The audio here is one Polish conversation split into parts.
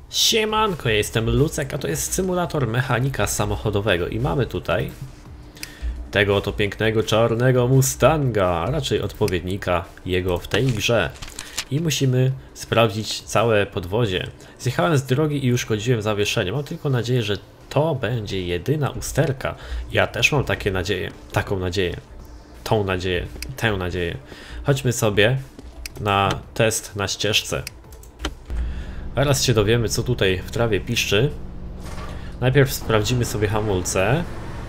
Siemanko, ja jestem Lucek, a to jest symulator mechanika samochodowego i mamy tutaj tego oto pięknego czarnego Mustanga, a raczej odpowiednika jego w tej grze. I musimy sprawdzić całe podwozie. Zjechałem z drogi i uszkodziłem zawieszenie. Mam tylko nadzieję, że to będzie jedyna usterka. Ja też mam takie nadzieję, taką nadzieję, tą nadzieję, tę nadzieję. Chodźmy sobie na test na ścieżce. Zaraz się dowiemy, co tutaj w trawie piszczy. Najpierw sprawdzimy sobie hamulce.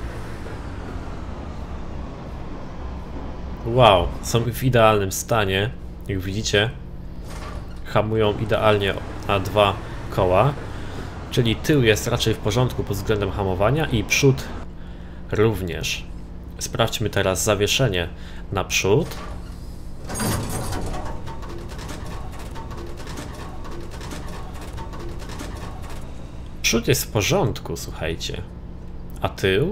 Wow, są w idealnym stanie. Jak widzicie, hamują idealnie na dwa koła. Czyli tył jest raczej w porządku pod względem hamowania i przód również. Sprawdźmy teraz zawieszenie naprzód. Przód jest w porządku, słuchajcie. A tył?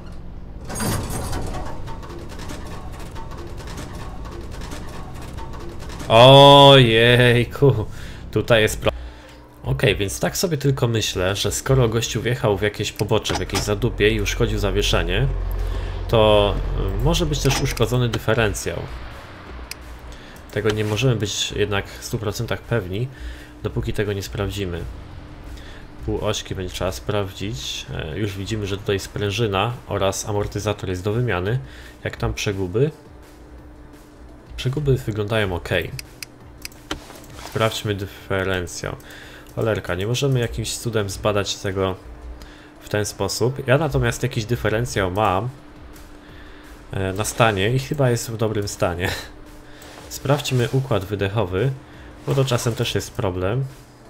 Ojejku, tutaj jest problem. Okej, więc tak sobie tylko myślę, że skoro gościu wjechał w jakieś pobocze, w jakieś zadupie i uszkodził zawieszenie, to może być też uszkodzony dyferencjał. Tego nie możemy być jednak w 100% pewni, dopóki tego nie sprawdzimy. Półośki będzie trzeba sprawdzić. Już widzimy, że tutaj sprężyna oraz amortyzator jest do wymiany. Jak tam przeguby? Przeguby wyglądają ok. Sprawdźmy dyferencjał. Cholerka, nie możemy jakimś cudem zbadać tego w ten sposób. Ja natomiast jakiś dyferencjał mam na stanie i chyba jest w dobrym stanie. Sprawdźmy układ wydechowy, bo to czasem też jest problem.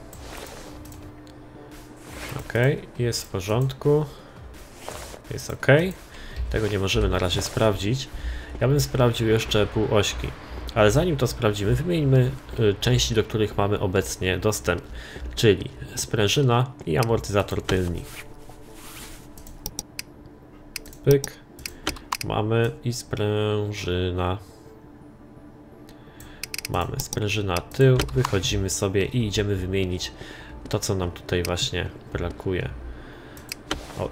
Ok, jest w porządku. Jest ok. Tego nie możemy na razie sprawdzić. Ja bym sprawdził jeszcze półośki. Ale zanim to sprawdzimy, wymieńmy części, do których mamy obecnie dostęp. Czyli sprężyna i amortyzator tylny. Pyk. Mamy i sprężyna. Mamy sprężyna tył. Wychodzimy sobie i idziemy wymienić to, co nam tutaj właśnie brakuje. O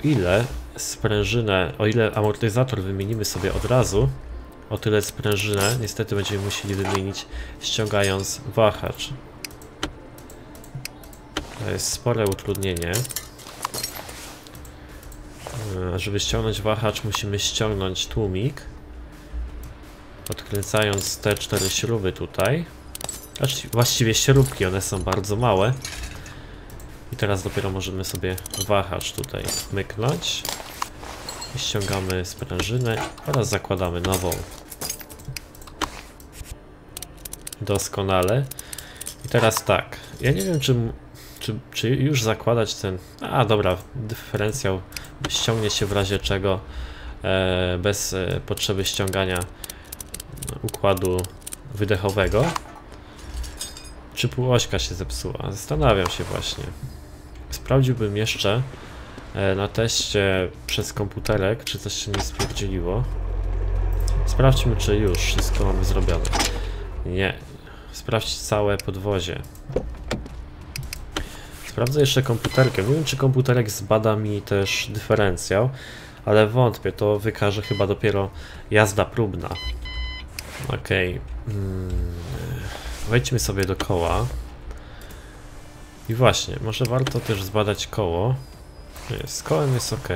ile amortyzator wymienimy sobie od razu, o tyle sprężynę niestety będziemy musieli wymienić, ściągając wahacz. To jest spore utrudnienie. Żeby ściągnąć wahacz, musimy ściągnąć tłumik, odkręcając te 4 śruby tutaj. Właściwie śrubki, one są bardzo małe. I teraz dopiero możemy sobie wahacz tutaj myknąć. I ściągamy sprężynę oraz zakładamy nową. Doskonale. I teraz tak, ja nie wiem czy już zakładać ten... A dobra, dyferencjał ściągnie się w razie czego bez potrzeby ściągania układu wydechowego. Czy półośka się zepsuła? Zastanawiam się właśnie. Sprawdziłbym jeszcze na teście przez komputerek, czy coś się nie spierdzieliło. Sprawdźmy, czy już wszystko mamy zrobione. Nie. Sprawdź całe podwozie. Sprawdzę jeszcze komputerkę. Nie wiem, czy komputerek zbada mi też dyferencjał, ale wątpię, to wykaże chyba dopiero jazda próbna. Okej. Wejdźmy sobie do koła. I właśnie, może warto też zbadać koło. Z kołem jest ok.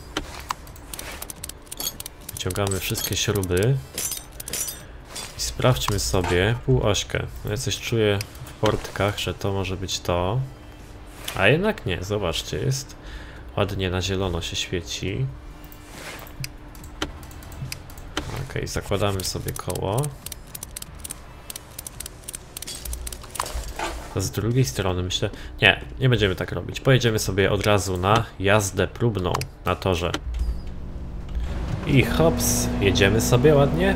Wyciągamy wszystkie śruby. I sprawdźmy sobie półośkę. Ja coś czuję w portkach, że to może być to. A jednak nie, zobaczcie, jest ładnie na zielono się świeci. Ok, zakładamy sobie koło. To z drugiej strony myślę... Nie będziemy tak robić. Pojedziemy sobie od razu na jazdę próbną na torze. I hops, jedziemy sobie ładnie.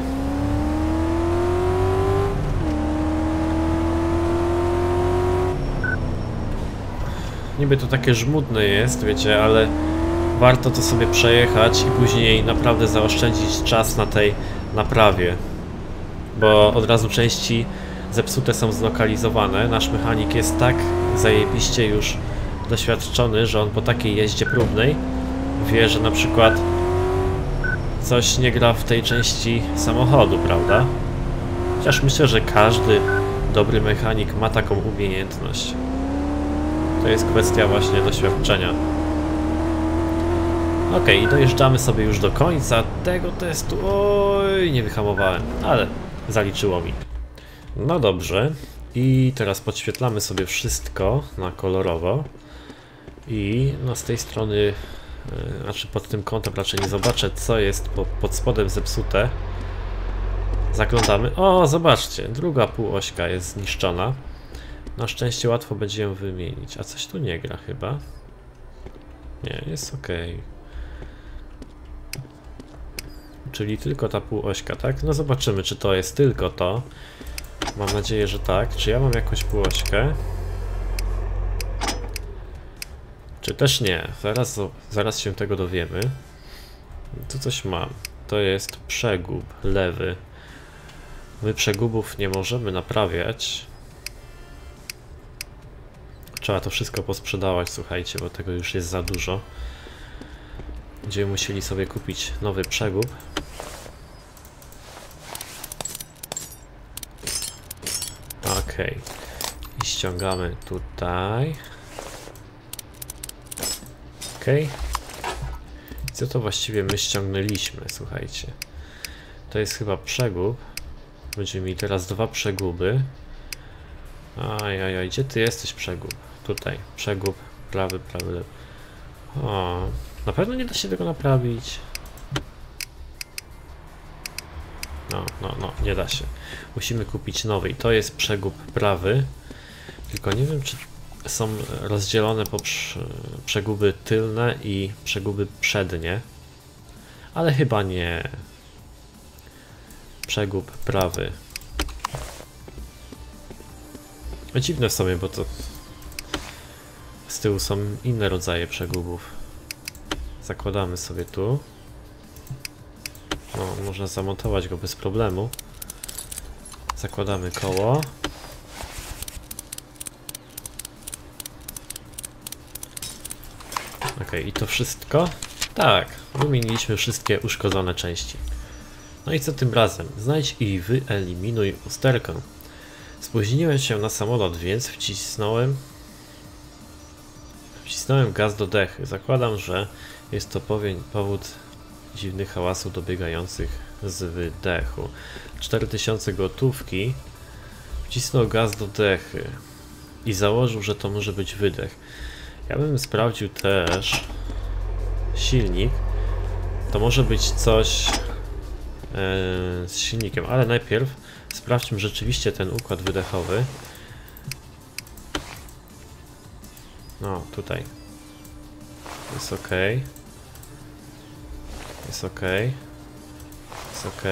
Niby to takie żmudne jest, wiecie, ale warto to sobie przejechać i później naprawdę zaoszczędzić czas na tej naprawie. Bo od razu części zepsute są zlokalizowane. Nasz mechanik jest tak zajebiście już doświadczony, że on po takiej jeździe próbnej wie, że na przykład coś nie gra w tej części samochodu, prawda? Chociaż myślę, że każdy dobry mechanik ma taką umiejętność. To jest kwestia właśnie doświadczenia. Ok, i dojeżdżamy sobie już do końca tego testu. Oj, nie wyhamowałem, ale zaliczyło mi. No dobrze. I teraz podświetlamy sobie wszystko na kolorowo. I no z tej strony, znaczy pod tym kątem raczej nie zobaczę, co jest pod spodem zepsute. Zaglądamy. O, zobaczcie, druga półośka jest zniszczona. Na szczęście łatwo będzie ją wymienić. A coś tu nie gra chyba. Nie, jest ok. Czyli tylko ta półośka, tak? No zobaczymy, czy to jest tylko to. Mam nadzieję, że tak. Czy ja mam jakąś półośkę? Czy też nie? Zaraz się tego dowiemy. Tu coś mam. To jest przegub lewy. My przegubów nie możemy naprawiać. Trzeba to wszystko posprzedawać, słuchajcie, bo tego już jest za dużo. Będziemy musieli sobie kupić nowy przegub. Ok. I ściągamy tutaj. Ok. Co to właściwie my ściągnęliśmy, słuchajcie. To jest chyba przegub. Będziemy mieli teraz dwa przeguby. Ajajaj, gdzie ty jesteś, przegub? Tutaj, przegub, prawy, lewy. O, na pewno nie da się tego naprawić. No, nie da się. Musimy kupić nowy i to jest przegub prawy. Tylko nie wiem, czy są rozdzielone po przeguby tylne i przeguby przednie. Ale chyba nie. Przegub prawy. Dziwne w sobie, bo to z tyłu są inne rodzaje przegubów. Zakładamy sobie tu. No, można zamontować go bez problemu. Zakładamy koło. Ok, i to wszystko? Tak, wymieniliśmy wszystkie uszkodzone części. No i co tym razem? Znajdź i wyeliminuj usterkę. Spóźniłem się na samolot, więc wcisnąłem gaz do dechy. Zakładam, że jest to powód dziwnych hałasów dobiegających z wydechu. 4000 gotówki. Wcisnął gaz do dechy i założył, że to może być wydech. Ja bym sprawdził też silnik. To może być coś z silnikiem, ale najpierw sprawdźmy rzeczywiście ten układ wydechowy. No, tutaj. Jest ok. Jest ok. Jest ok.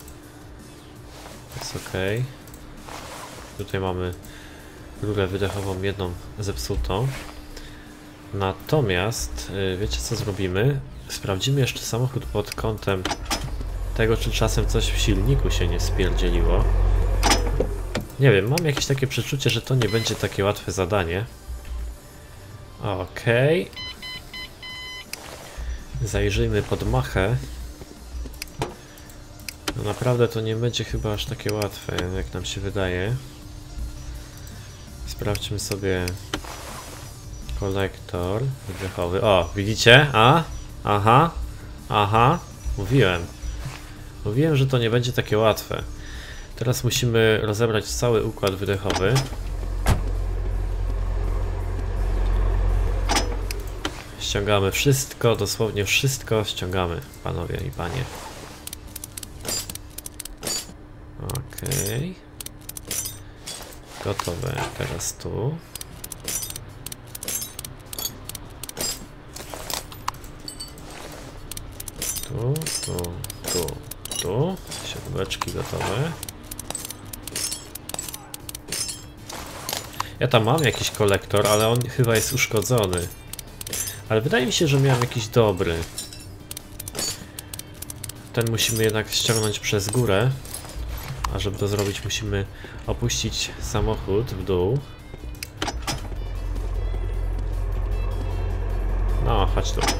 Jest ok. Tutaj mamy rurę wydechową jedną zepsutą. Natomiast, wiecie co zrobimy? Sprawdzimy jeszcze samochód pod kątem tego, czy czasem coś w silniku się nie spierdzieliło. Nie wiem, mam jakieś takie przeczucie, że to nie będzie takie łatwe zadanie. Okej. Zajrzyjmy pod machę. No naprawdę to nie będzie chyba aż takie łatwe, jak nam się wydaje. Sprawdźmy sobie kolektor wydechowy. O, widzicie? Aha. Mówiłem, że to nie będzie takie łatwe. Teraz musimy rozebrać cały układ wydechowy. Ściągamy wszystko, dosłownie wszystko ściągamy, panowie i panie. Okej. Gotowe, teraz tu. Tu. Siódmeczki gotowe. Ja tam mam jakiś kolektor, ale on chyba jest uszkodzony. Ale wydaje mi się, że miałem jakiś dobry. Ten musimy jednak ściągnąć przez górę. A żeby to zrobić, musimy opuścić samochód w dół. No, chodź tu.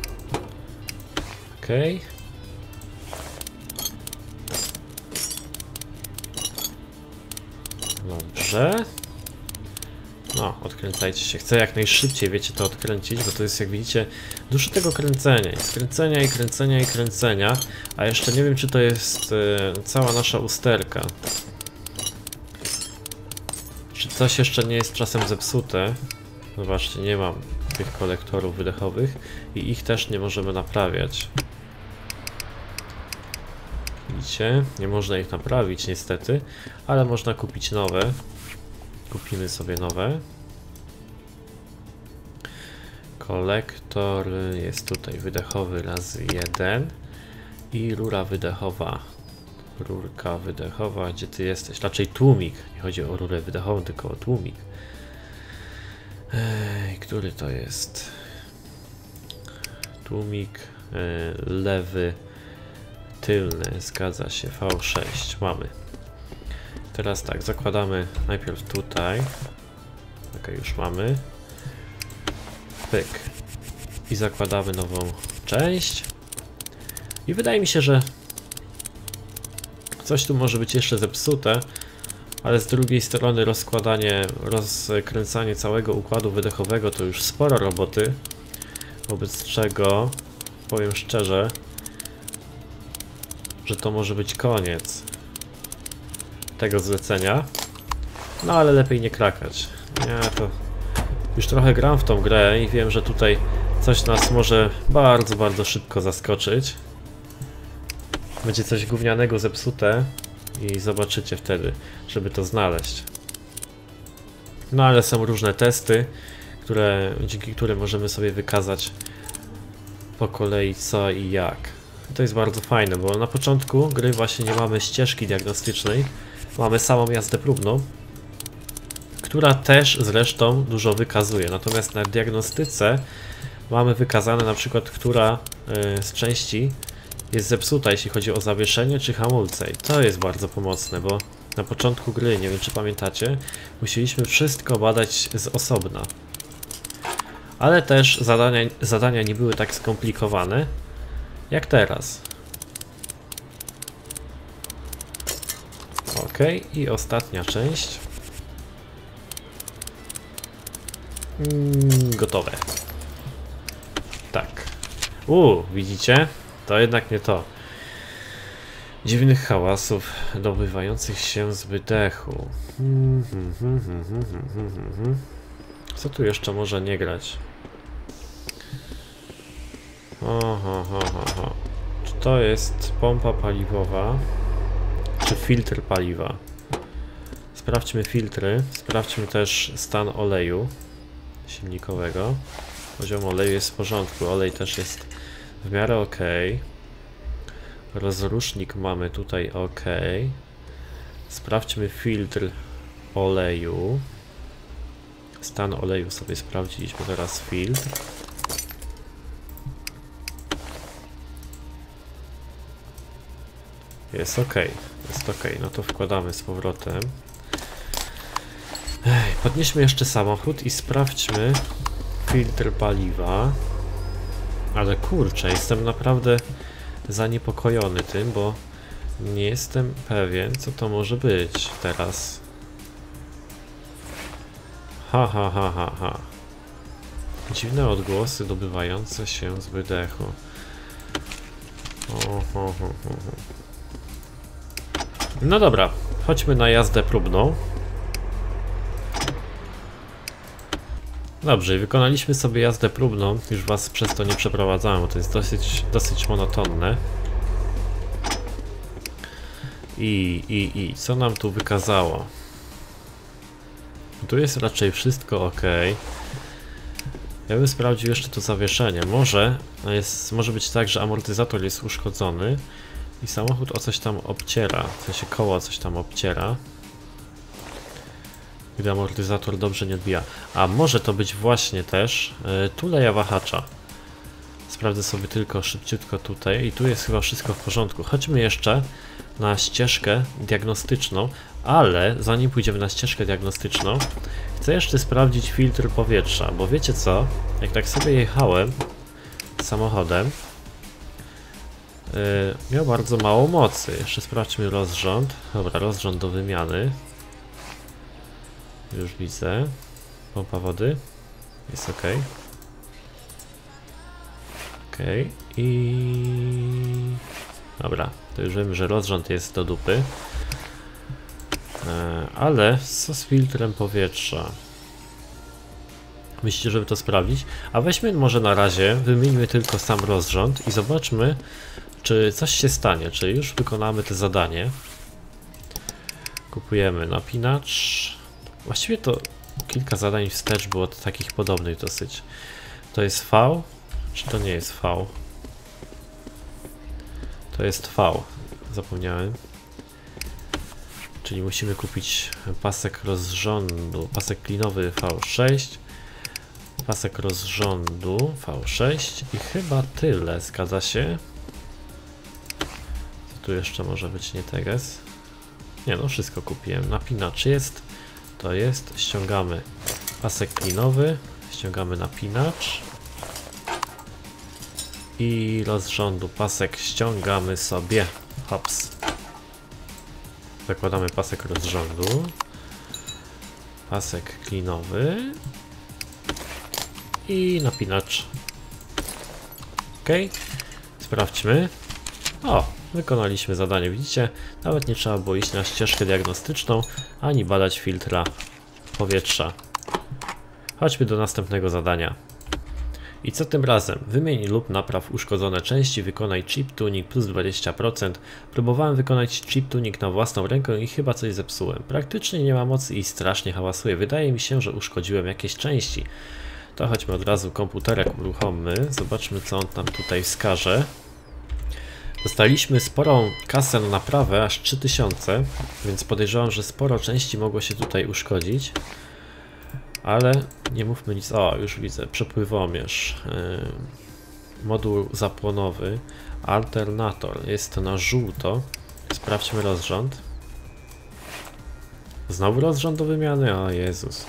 Okej. Dobrze. No, odkręcajcie się. Chcę jak najszybciej, wiecie, to odkręcić, bo to jest, jak widzicie, dużo tego kręcenia. Jest kręcenia i kręcenia i kręcenia. A jeszcze nie wiem, czy to jest cała nasza usterka. Czy coś jeszcze nie jest czasem zepsute. Zobaczcie, nie mam tych kolektorów wydechowych i ich też nie możemy naprawiać. Widzicie? Nie można ich naprawić niestety, ale można kupić nowe. Kupimy sobie nowe. Kolektor jest tutaj wydechowy razy 1 i rura wydechowa. Rurka wydechowa, gdzie ty jesteś? Raczej tłumik. Nie chodzi o rurę wydechową, tylko o tłumik. Który to jest? Tłumik lewy tylny, zgadza się, V6 mamy. Teraz tak, zakładamy najpierw tutaj. Ok, już mamy. Pyk. I zakładamy nową część. I wydaje mi się, że coś tu może być jeszcze zepsute, ale z drugiej strony rozkręcanie całego układu wydechowego to już sporo roboty, wobec czego powiem szczerze, że to może być koniec tego zlecenia. No ale lepiej nie krakać. Ja to już trochę gram w tą grę i wiem, że tutaj coś nas może bardzo, bardzo szybko zaskoczyć. Będzie coś gównianego zepsute i zobaczycie wtedy, żeby to znaleźć. No ale są różne testy, dzięki którym możemy sobie wykazać po kolei co i jak. To jest bardzo fajne, bo na początku gry właśnie nie mamy ścieżki diagnostycznej. Mamy samą jazdę próbną, która też zresztą dużo wykazuje. Natomiast na diagnostyce mamy wykazane na przykład, która z części jest zepsuta, jeśli chodzi o zawieszenie czy hamulce. I to jest bardzo pomocne, bo na początku gry, nie wiem czy pamiętacie, musieliśmy wszystko badać z osobna. Ale też zadania nie były tak skomplikowane jak teraz. Ok, i ostatnia część. Gotowe. Tak. Widzicie? To jednak nie to. Dziwnych hałasów dobywających się z wydechu. Co tu jeszcze może nie grać? Czy to jest pompa paliwowa? Czy filtr paliwa? Sprawdźmy filtry. Sprawdźmy też stan oleju silnikowego. Poziom oleju jest w porządku. Olej też jest w miarę ok. Rozrusznik mamy tutaj ok. Sprawdźmy filtr oleju. Stan oleju sobie sprawdziliśmy, teraz filtr. Jest ok, jest ok, no to wkładamy z powrotem. Podnieśmy jeszcze samochód i sprawdźmy filtr paliwa. Ale kurczę, jestem naprawdę zaniepokojony tym, bo nie jestem pewien, co to może być teraz. Ha. Dziwne odgłosy dobywające się z wydechu. No dobra, chodźmy na jazdę próbną. Dobrze, wykonaliśmy sobie jazdę próbną. Już was przez to nie przeprowadzałem, bo to jest dosyć monotonne. I co nam tu wykazało? Tu jest raczej wszystko ok. Ja bym sprawdził jeszcze to zawieszenie. Może być tak, że amortyzator jest uszkodzony i samochód o coś tam obciera. W sensie koło coś tam obciera, gdy amortyzator dobrze nie odbija. A może to być właśnie też tuleja wahacza. Sprawdzę sobie tylko szybciutko tutaj i tu jest chyba wszystko w porządku. Chodźmy jeszcze na ścieżkę diagnostyczną, ale zanim pójdziemy na ścieżkę diagnostyczną, chcę jeszcze sprawdzić filtr powietrza, bo wiecie co? Jak tak sobie jechałem samochodem, miał bardzo mało mocy. Jeszcze sprawdźmy rozrząd. Dobra, rozrząd do wymiany. Już widzę. Pompa wody. Jest ok. Ok. I... Dobra, to już wiemy, że rozrząd jest do dupy. Ale co z filtrem powietrza? Myślicie, żeby to sprawdzić? A weźmy może na razie, wymieńmy tylko sam rozrząd i zobaczmy, czy coś się stanie, czy już wykonamy to zadanie. Kupujemy napinacz. Właściwie to kilka zadań wstecz było takich podobnych dosyć. To jest V? Czy to nie jest V? To jest V. Zapomniałem. Czyli musimy kupić pasek rozrządu, pasek klinowy V6, pasek rozrządu V6 i chyba tyle, zgadza się? Co tu jeszcze może być nie teges? Nie no, wszystko kupiłem. Napinacz jest, to jest, ściągamy pasek klinowy, ściągamy napinacz i rozrządu pasek ściągamy sobie, hops. Zakładamy pasek rozrządu, pasek klinowy i napinacz. Ok, sprawdźmy. O, wykonaliśmy zadanie, widzicie? Nawet nie trzeba było iść na ścieżkę diagnostyczną, ani badać filtra powietrza. Chodźmy do następnego zadania. I co tym razem? Wymień lub napraw uszkodzone części, wykonaj chip tuning plus 20%. Próbowałem wykonać chip tuning na własną rękę i chyba coś zepsułem. Praktycznie nie ma mocy i strasznie hałasuje. Wydaje mi się, że uszkodziłem jakieś części. To chodźmy od razu komputerek uruchommy. Zobaczmy, co on nam tutaj wskaże. Dostaliśmy sporą kasę na naprawę, aż 3000, więc podejrzewam, że sporo części mogło się tutaj uszkodzić. Ale nie mówmy nic. O, już widzę. Przepływomierz. Moduł zapłonowy. Alternator. Jest to na żółto. Sprawdźmy rozrząd. Znowu rozrząd do wymiany? O Jezus.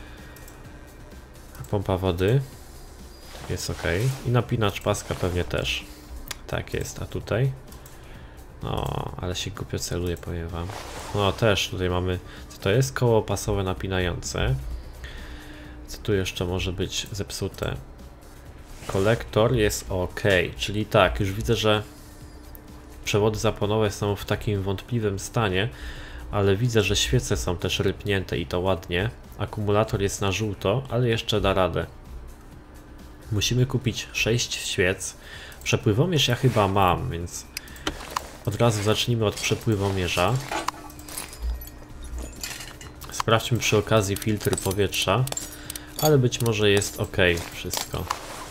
Pompa wody. Jest ok. I napinacz paska pewnie też. Tak jest. A tutaj? No, ale się głupio celuje, powiem wam. No też tutaj mamy... Co to jest? Koło pasowe napinające. Co tu jeszcze może być zepsute? Kolektor jest ok, czyli tak, już widzę, że przewody zapłonowe są w takim wątpliwym stanie, ale widzę, że świece są też rypnięte i to ładnie. Akumulator jest na żółto, ale jeszcze da radę. Musimy kupić 6 świec. Przepływomierz ja chyba mam, więc od razu zacznijmy od przepływomierza. Sprawdźmy przy okazji filtr powietrza. Ale być może jest ok wszystko.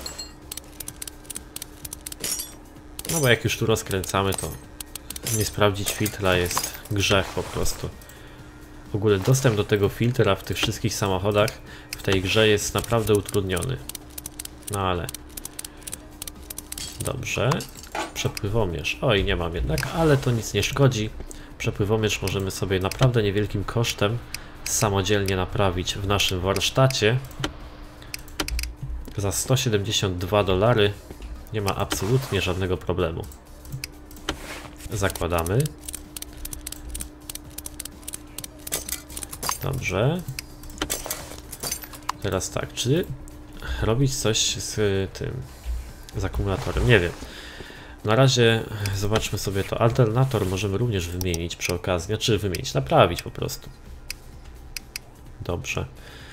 No bo jak już tu rozkręcamy, to nie sprawdzić filtra jest grzech po prostu. W ogóle dostęp do tego filtra w tych wszystkich samochodach w tej grze jest naprawdę utrudniony. No ale... Dobrze. Przepływomierz. Oj, nie mam jednak, ale to nic nie szkodzi. Przepływomierz możemy sobie naprawdę niewielkim kosztem samodzielnie naprawić w naszym warsztacie. Za $172 nie ma absolutnie żadnego problemu. Zakładamy. Dobrze. Teraz tak, czy robić coś z tym, z akumulatorem? Nie wiem. Na razie zobaczmy sobie to. Alternator możemy również wymienić przy okazji, znaczy wymienić, naprawić po prostu. Dobrze.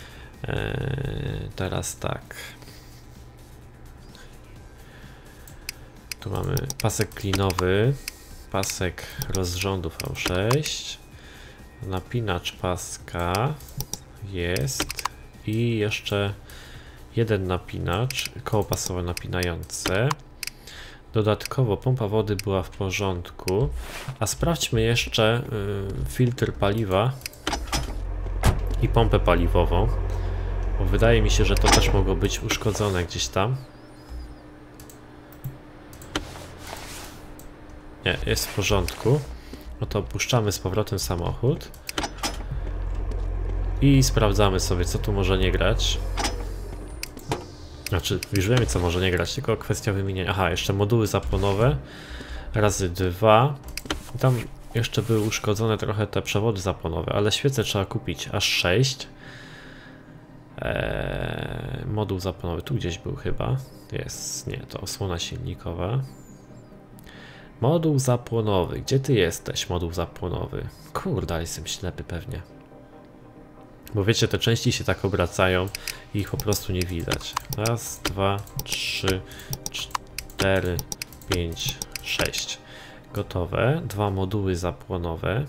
Teraz tak. Tu mamy pasek klinowy, pasek rozrządu V6, napinacz paska jest i jeszcze jeden napinacz, koło pasowe napinające. Dodatkowo pompa wody była w porządku, a sprawdźmy jeszcze filtr paliwa i pompę paliwową, bo wydaje mi się, że to też mogło być uszkodzone gdzieś tam. Nie, jest w porządku. No to opuszczamy z powrotem samochód. I sprawdzamy sobie, co tu może nie grać. Znaczy, już wiemy, co może nie grać, tylko kwestia wymienienia. Aha, jeszcze moduły zapłonowe. Razy 2. I tam jeszcze były uszkodzone trochę te przewody zapłonowe, ale świece trzeba kupić aż 6. Moduł zapłonowy tu gdzieś był chyba. Jest, nie, to osłona silnikowa. Moduł zapłonowy. Gdzie ty jesteś, moduł zapłonowy? Kurde, jestem ślepy pewnie. Bo wiecie, te części się tak obracają i ich po prostu nie widać. Raz, 2, 3, 4, 5, 6. Gotowe. 2 moduły zapłonowe.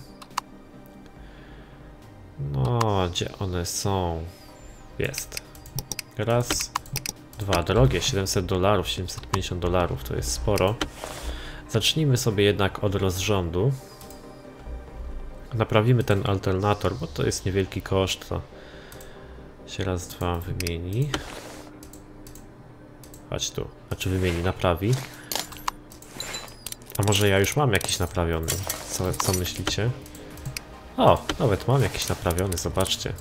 No, gdzie one są? Jest. Raz, 2. Drogie, $700, $750 to jest sporo. Zacznijmy sobie jednak od rozrządu. Naprawimy ten alternator, bo to jest niewielki koszt, to się raz, 2 wymieni. Chodź tu, znaczy wymieni, naprawi. A może ja już mam jakiś naprawiony? Co myślicie? O, nawet mam jakiś naprawiony, zobaczcie.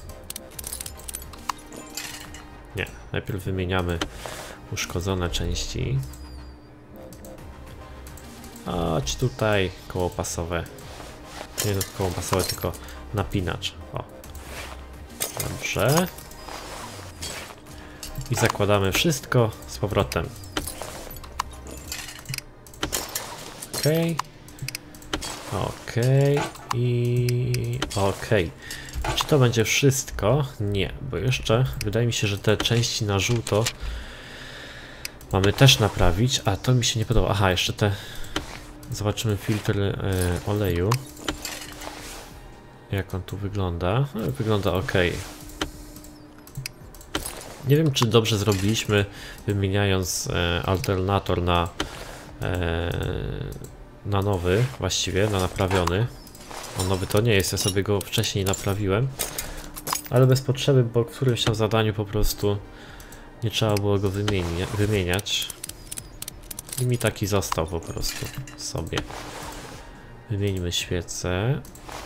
Nie, najpierw wymieniamy uszkodzone części. Chodź tutaj, koło pasowe. Nie no, koło pasowe, tylko napinacz. O. Dobrze. I zakładamy wszystko z powrotem. Okej. Okej. I okej. Czy to będzie wszystko? Nie, bo jeszcze wydaje mi się, że te części na żółto mamy też naprawić, a to mi się nie podoba. Aha, jeszcze te... Zobaczymy filtr oleju. Jak on tu wygląda? No, wygląda ok. Nie wiem, czy dobrze zrobiliśmy, wymieniając alternator na nowy, właściwie, na naprawiony. On nowy to nie jest, ja sobie go wcześniej naprawiłem. Ale bez potrzeby, bo w którymś tam zadaniu po prostu nie trzeba było go wymieniać. I mi taki został po prostu sobie. Wymieńmy świecę.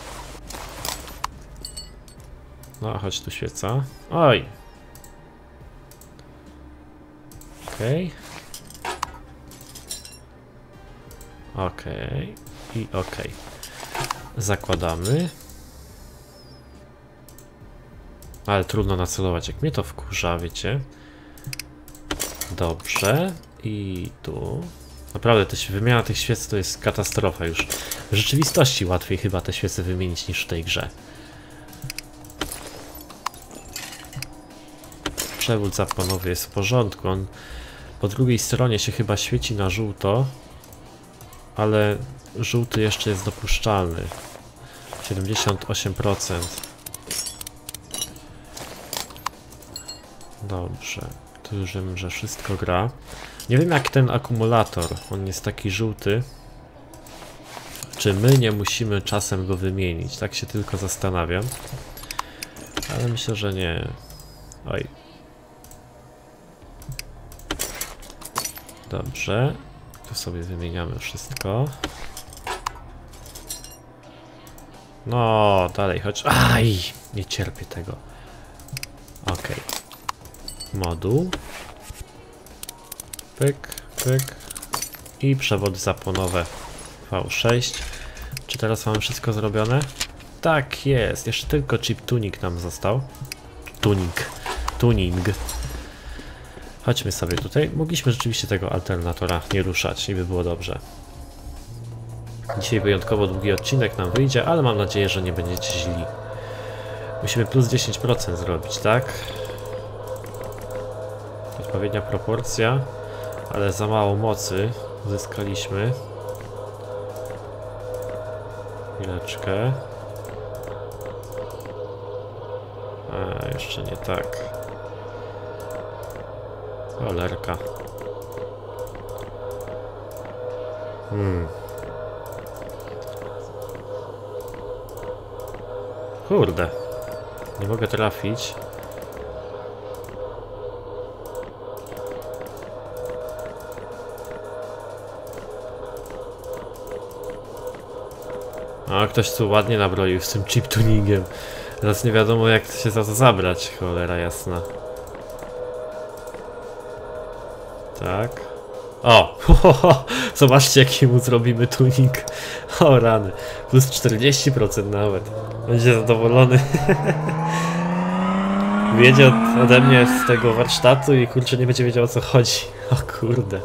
No, chodź tu świeca. Oj! Okej. Okej. I okej. Zakładamy. Ale trudno nacelować, jak mnie to wkurza, wiecie. Dobrze. I tu. Naprawdę, wymiana tych świec to jest katastrofa już. W rzeczywistości łatwiej chyba te świece wymienić niż w tej grze. Przewód zapłonowy jest w porządku. On po drugiej stronie się chyba świeci na żółto. Ale żółty jeszcze jest dopuszczalny. 78%. Dobrze. Tu już wiem, że wszystko gra. Nie wiem jak ten akumulator. On jest taki żółty. Czy my nie musimy czasem go wymienić? Tak się tylko zastanawiam. Ale myślę, że nie. Oj. Dobrze. Tu sobie wymieniamy wszystko. No, dalej, chodź. Aj! Nie cierpię tego. Ok. Moduł. Pyk, pyk. I przewody zapłonowe V6. Czy teraz mamy wszystko zrobione? Tak jest. Jeszcze tylko chip tuning nam został. Tuning. Chodźmy sobie tutaj. Mogliśmy rzeczywiście tego alternatora nie ruszać i by było dobrze. Dzisiaj wyjątkowo długi odcinek nam wyjdzie, ale mam nadzieję, że nie będziecie źli. Musimy plus 10% zrobić, tak? Odpowiednia proporcja, ale za mało mocy uzyskaliśmy. Chwileczkę. A, jeszcze nie tak. Cholerka. Kurde. Nie mogę trafić. A ktoś tu ładnie nabroił z tym chip tuningiem. Teraz nie wiadomo jak się za to zabrać, cholera jasna. Tak. O! Zobaczcie jaki mu zrobimy tuning. O rany. Plus 40% nawet. Będzie zadowolony. Wiedzie ode mnie z tego warsztatu i kurczę nie będzie wiedział o co chodzi. O kurde.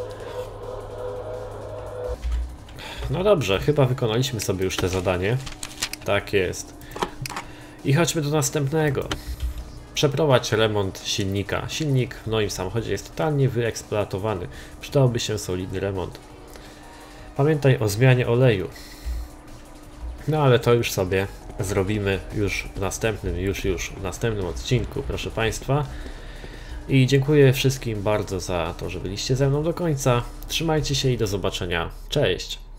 No dobrze, chyba wykonaliśmy sobie już te zadanie. Tak jest. I chodźmy do następnego. Przeprowadź remont silnika. Silnik w moim samochodzie jest totalnie wyeksploatowany. Przydałby się solidny remont. Pamiętaj o zmianie oleju. No ale to już sobie zrobimy już w następnym, w następnym odcinku, proszę Państwa. I dziękuję wszystkim bardzo za to, że byliście ze mną do końca. Trzymajcie się i do zobaczenia. Cześć!